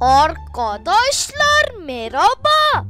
Arkadaşlar merhaba.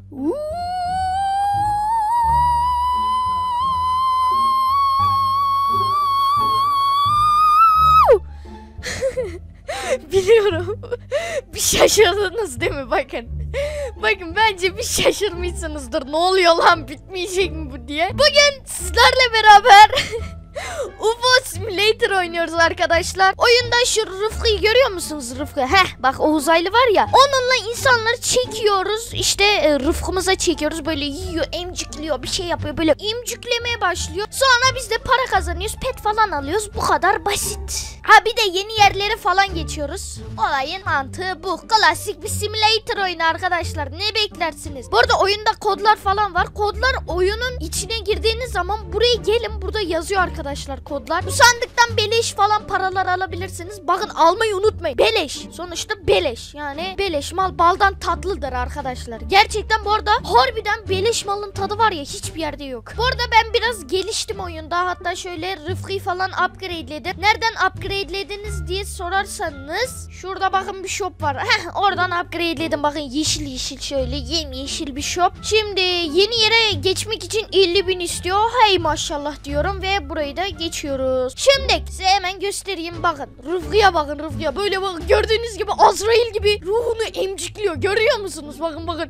Biliyorum. Bir şaşırdınız değil mi? Bakın. Bakın bence bir şaşırmışsınızdır. Ne oluyor lan, bitmeyecek mi bu diye. Bugün sizlerle beraber UFO Simulator oynuyoruz arkadaşlar. Oyunda şu Rıfkı'yı görüyor musunuz? Rıfkı. Bak o uzaylı var ya. Onunla insanları çekiyoruz. İşte Rıfkımıza çekiyoruz. Böyle yiyor, emcikliyor, bir şey yapıyor. Böyle emciklemeye başlıyor. Sonra biz de para kazanıyoruz. Pet falan alıyoruz. Bu kadar basit. Ha bir de yeni yerlere falan geçiyoruz. Olayın mantığı bu. Klasik bir simulator oyunu arkadaşlar. Ne beklersiniz? Bu arada oyunda kodlar falan var. Kodlar oyunun içine girdiğiniz zaman buraya gelin. Burada yazıyor arkadaşlar kodlar. Bu sandıktan beleş falan paralar alabilirsiniz. Bakın almayı unutmayın. Beleş. Sonuçta beleş. Yani beleş mal baldan tatlıdır arkadaşlar. Gerçekten bu arada harbiden beleş malın tadı var ya, hiçbir yerde yok. Bu arada ben biraz geliştim oyunda. Hatta şöyle Rıfkı'yı falan upgrade'ledim. Nereden upgrade'lediniz diye sorarsanız şurada bakın bir shop var. Oradan upgrade'ledim. Bakın yeşil yeşil şöyle yemyeşil bir shop. Şimdi yeni yere geçmek için 50.000 istiyor. Hey maşallah diyorum ve burayı da geçiyoruz. Şimdi size hemen göstereyim. Bakın Rıfkı'ya bakın, Rıfkı'ya böyle bakın, gördüğünüz gibi Azrail gibi ruhunu emcikliyor. Görüyor musunuz? Bakın bakın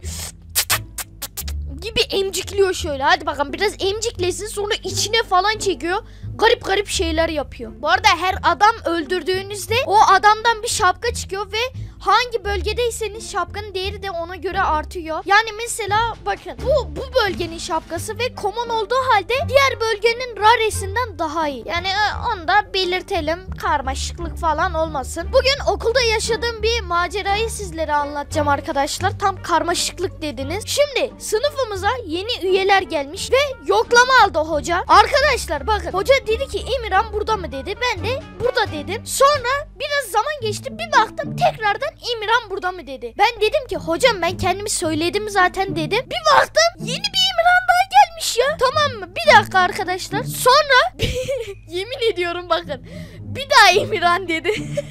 gibi emcikliyor şöyle. Hadi bakalım biraz emciklesin, sonra içine falan çekiyor. Garip garip şeyler yapıyor. Bu arada her adam öldürdüğünüzde o adamdan bir şapka çıkıyor ve hangi bölgedeyseniz şapkanın değeri de ona göre artıyor. Yani mesela bakın bu bölgenin şapkası ve common olduğu halde diğer bölgenin raresinden daha iyi. Yani onu da belirtelim. Karmaşıklık falan olmasın. Bugün okulda yaşadığım bir macerayı sizlere anlatacağım arkadaşlar. Tam karmaşıklık dediniz. Şimdi sınıfımıza yeni üyeler gelmiş ve yoklama aldı hoca. Arkadaşlar bakın hoca dedi ki Emirhan burada mı dedi. Ben de burada dedim. Sonra biraz zaman geçti, bir baktım tekrardan Emirhan burada mı dedi. Ben dedim ki hocam ben kendimi söyledim zaten dedim. Bir baktım yeni bir Emirhan daha gelmiş ya. Tamam mı? Bir dakika arkadaşlar. Sonra yemin ediyorum bakın bir daha Emirhan dedi.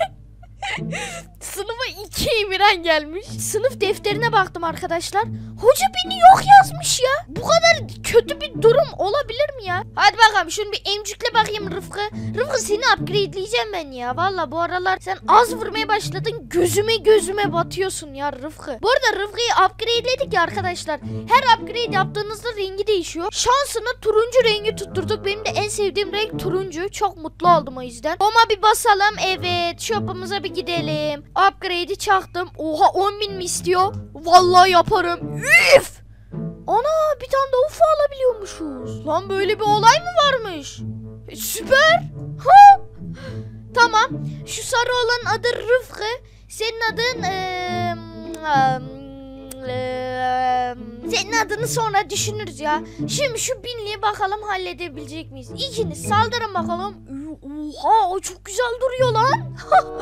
Sınıfa 2 Emirhan gelmiş. Sınıf defterine baktım arkadaşlar. Hoca beni yok yazmış ya. Bu kadar kötü bir durum olabilir mi ya? Hadi bakalım şunu bir emcükle bakayım Rıfkı. Rıfkı seni upgradeleyeceğim ben ya. Valla bu aralar sen az vurmaya başladın. Gözüme batıyorsun ya Rıfkı. Bu arada Rıfkı'yı upgradeledik ya arkadaşlar. Her upgrade yaptığınızda rengi değişiyor. Şansına turuncu rengi tutturduk. Benim de en sevdiğim renk turuncu. Çok mutlu oldum o yüzden. Oma bir basalım. Evet. Shop'umuza bir gidelim. Upgrade'i çaktım. Oha 10.000 mi istiyor? Vallahi yaparım. Üf! Ana bir tane de UFO alabiliyormuşuz. Lan böyle bir olay mı varmış? Süper. Ha! Tamam. Şu sarı olan adı Rıfkı. Senin adın senin adını sonra düşünürüz ya. Şimdi şu binliği bakalım halledebilecek miyiz? İkiniz saldırın bakalım. Oha o çok güzel duruyor lan.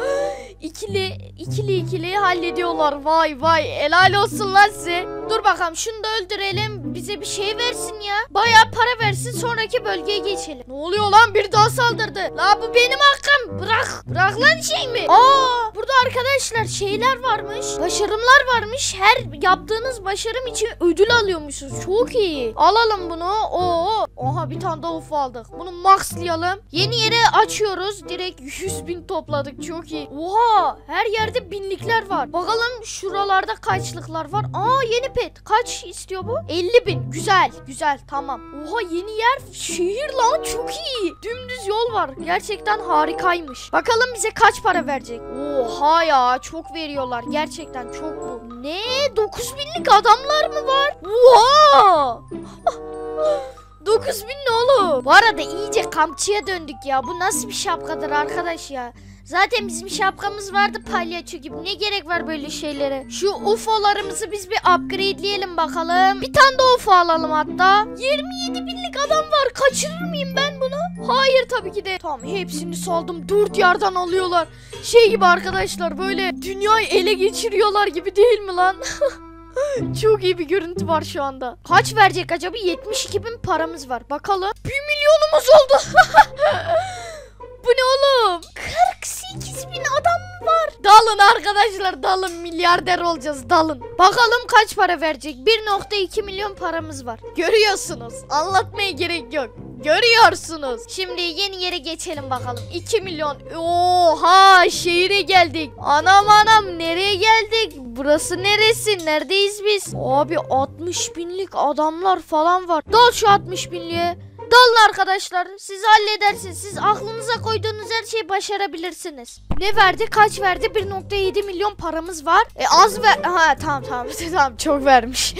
ikili hallediyorlar. Vay helal olsun lan size. Dur bakalım şunu da öldürelim. Bize bir şey versin ya. Bayağı para versin, sonraki bölgeye geçelim. Ne oluyor lan, bir daha saldırdı. La bu benim hakkım. Bırak lan şey mi? Burada arkadaşlar şeyler varmış. Başarımlar varmış. Her yaptığınız başarım için ödül alıyormuşsunuz. Çok iyi. Alalım bunu. Oha bir tane daha UFO aldık. Bunu maxlayalım. Yeni yere açıyoruz. Direkt 100.000 topladık. Çok iyi. Oha her yerde binlikler var. Bakalım şuralarda kaçlıklar var. Yeni pet. Kaç istiyor bu? 50.000. Güzel tamam. Oha yeni yer. Şehir lan, çok iyi. Dümdüz yol var. Gerçekten harikaymış. Bakalım bize kaç para verecek. Oha ya çok veriyorlar. Gerçekten çok bu. Ne? 9.000'lik adamlar mı var? Oha! 9.000 ne oğlum? Bu arada iyice kampçıya döndük ya. Bu nasıl bir şapkadır arkadaş ya? Zaten bizim şapkamız vardı palyaço gibi. Ne gerek var böyle şeylere? Şu UFO'larımızı biz bir upgrade'leyelim bakalım. Bir tane de UFO alalım hatta. 27.000'lik adam var. Kaçırır mıyım ben bunu? Hayır tabii ki de. Tamam hepsini saldım. 4 yerden alıyorlar. Şey gibi arkadaşlar, böyle dünyayı ele geçiriyorlar gibi değil mi lan? Çok iyi bir görüntü var şu anda. Kaç verecek acaba? 72.000 paramız var. Bakalım. 1 milyonumuz oldu. Bu ne oğlum? 48 bin adam var. Dalın arkadaşlar, dalın, milyarder olacağız, dalın. Bakalım kaç para verecek? 1.2 milyon paramız var. Görüyorsunuz. Anlatmaya gerek yok. Görüyorsunuz. Şimdi yeni yere geçelim bakalım. 2 milyon. Oha, şehire geldik. Anam anam, nereye geldik? Burası neresi? Neredeyiz biz? Abi 60 binlik adamlar falan var. Dal şu 60 binliğe. Dalın arkadaşlar. Siz halledersiniz. Siz aklınıza koyduğunuz her şeyi başarabilirsiniz. Ne verdi? Kaç verdi? 1.7 milyon paramız var. Az ver. Ha tamam tamam çok vermiş.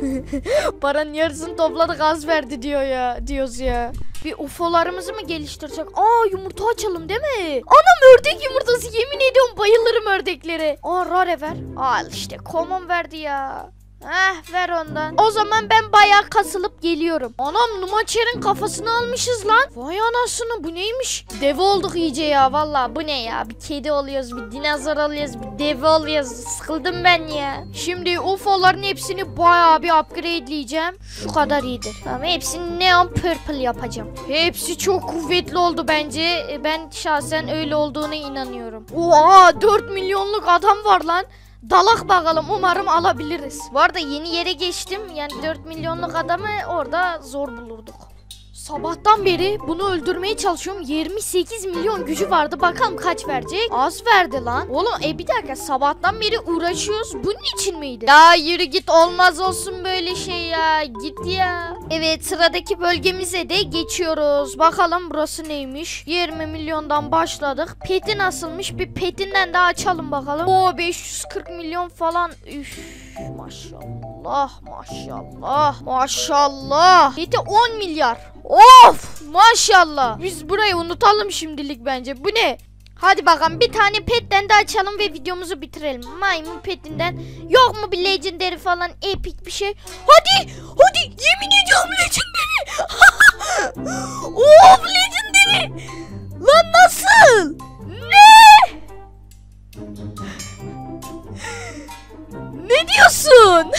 Paranın yarısını topladık, az verdi diyor ya. Diyoruz ya. Bir UFO'larımızı mı geliştirecek? Yumurta açalım değil mi? Anam, ördek yumurtası, yemin ediyorum bayılırım ördeklere. Rare ver. Al işte, common verdi ya. Ver ondan. O zaman ben bayağı kasılıp geliyorum. Anam, Numaçer'in kafasını almışız lan. Vay anasını, bu neymiş? Deve olduk iyice ya, vallahi bu ne ya? Bir kedi oluyoruz, bir dinozor oluyoruz, bir deve oluyoruz. Sıkıldım ben ya. Şimdi UFO'ların hepsini bayağı bir upgradeleyeceğim. Şu kadar iyidir. Tamam, hepsini neon purple yapacağım. Hepsi çok kuvvetli oldu bence. Ben şahsen öyle olduğuna inanıyorum. 4 milyonluk adam var lan. Dalak bakalım, umarım alabiliriz. Bu arada yeni yere geçtim. Yani 4 milyonluk adamı orada zor bulurduk. Sabahtan beri bunu öldürmeye çalışıyorum. 28 milyon gücü vardı. Bakalım kaç verecek? Az verdi lan. Oğlum bir dakika, sabahtan beri uğraşıyoruz. Bunun için miydi? Ya yürü git, olmaz olsun böyle şey ya. Git ya. Evet, sıradaki bölgemize de geçiyoruz. Bakalım burası neymiş? 20 milyondan başladık. Peti nasılmış? Bir petinden daha açalım bakalım. 540 milyon falan. Üf, maşallah maşallah maşallah. Peti 10 milyar. Of, maşallah. Biz burayı unutalım şimdilik bence. Bu ne? Hadi bakalım, bir tane petten de açalım ve videomuzu bitirelim. Maymun petinden. Yok mu bir legendary falan, epik bir şey? Hadi yemin ediyorum legendary. Of, legendary. Lan nasıl? Ne? Ne diyorsun?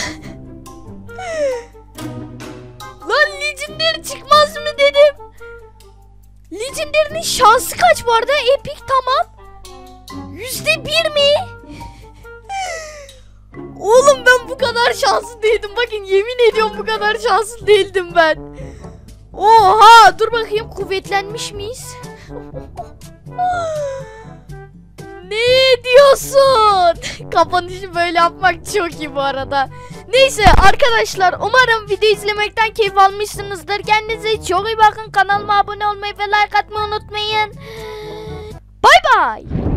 Lan legendary çıkmaz mı dedim. Legendary'nin şansı kaç bu arada? Epic tamam. %1 mi? Oğlum ben bu kadar şanslı değildim. Bakın, yemin ediyorum bu kadar şanslı değildim ben. Oha, dur bakayım, kuvvetlenmiş miyiz? Ne diyorsun? Kapanışı böyle yapmak çok iyi bu arada. Neyse arkadaşlar, umarım video izlemekten keyif almışsınızdır. Kendinize çok iyi bakın. Kanalıma abone olmayı ve like atmayı unutmayın. Bay bay.